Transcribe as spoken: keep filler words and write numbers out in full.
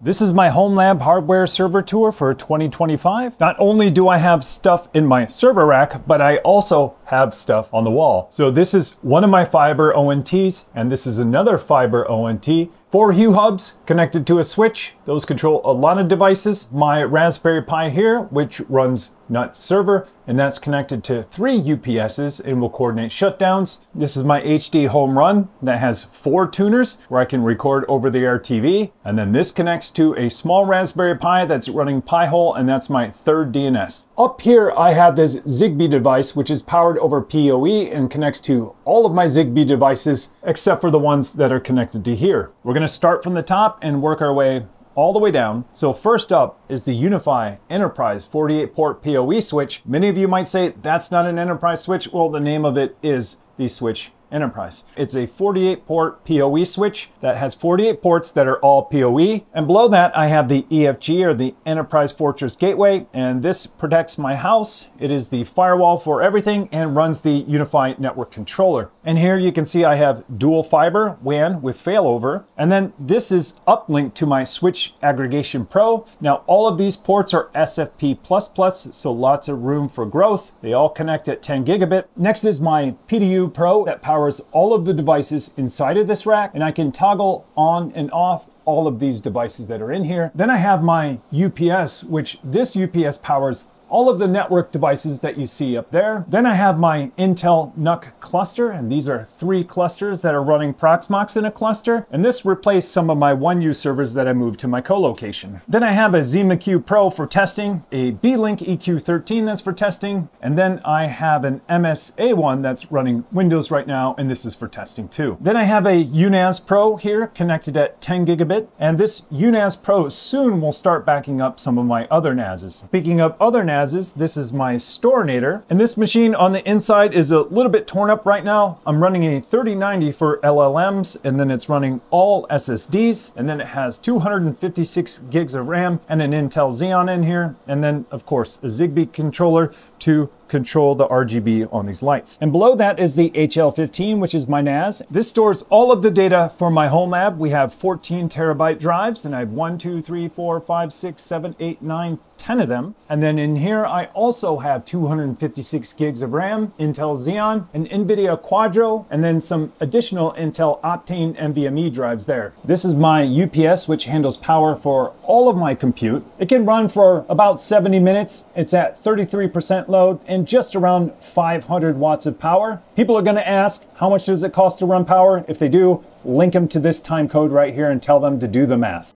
This is my home lab hardware server tour for twenty twenty-five. Not only do I have stuff in my server rack, but I also have stuff on the wall. So this is one of my fiber O N Ts, and this is another fiber O N T. Four Hue hubs connected to a switch. Those control a lot of devices. My Raspberry Pi here, which runs Nut server, and that's connected to three U P Ss and will coordinate shutdowns. This is my H D home run that has four tuners where I can record over the air T V. And then this connects to a small Raspberry Pi that's running Pi-hole, and that's my third D N S. Up here, I have this Zigbee device, which is powered over P O E and connects to all of my Zigbee devices, except for the ones that are connected to here. We're gonna start from the top and work our way all the way down. So first up is the UniFi Enterprise forty-eight port P O E switch. Many of you might say that's not an enterprise switch. Well, the name of it is the switch Enterprise. It's a forty-eight port P O E switch that has forty-eight ports that are all P O E. And below that, I have the E F G, or the Enterprise Fortress Gateway, and this protects my house. It is the firewall for everything and runs the UniFi network controller. And here you can see I have dual fiber W A N with failover. And then this is uplinked to my Switch Aggregation Pro. Now, all of these ports are S F P plus plus, so lots of room for growth. They all connect at ten gigabit. Next is my P D U Pro that powers all of the devices inside of this rack, and I can toggle on and off all of these devices that are in here. Then I have my U P S, which this U P S powers all of the network devices that you see up there. Then I have my Intel N U C cluster, and these are three clusters that are running Proxmox in a cluster, and this replaced some of my one U servers that I moved to my co-location. Then I have a ZimaQ Pro for testing, a Beelink E Q thirteen that's for testing, and then I have an M S A one that's running Windows right now, and this is for testing too. Then I have a U N A S Pro here connected at ten gigabit, and this U N A S Pro soon will start backing up some of my other N A Ss. Speaking of other N A Ss, this is my Storinator, and this machine on the inside is a little bit torn up right now. I'm running a thirty ninety for L L Ms, and then it's running all S S Ds, and then it has two hundred fifty-six gigs of RAM and an Intel Xeon in here, and then of course a Zigbee controller to control the R G B on these lights. And below that is the H L fifteen, which is my N A S. This stores all of the data for my home lab. We have fourteen terabyte drives, and I have one, two, three, four, five, six, seven, eight, nine, ten of them. And then in here, I also have two hundred fifty-six gigs of RAM, Intel Xeon, an NVIDIA Quadro, and then some additional Intel Optane NVMe drives there. This is my U P S, which handles power for all of my compute. It can run for about seventy minutes. It's at thirty-three percent load and just around five hundred watts of power. People are gonna ask, how much does it cost to run power? If they do, link them to this time code right here and tell them to do the math.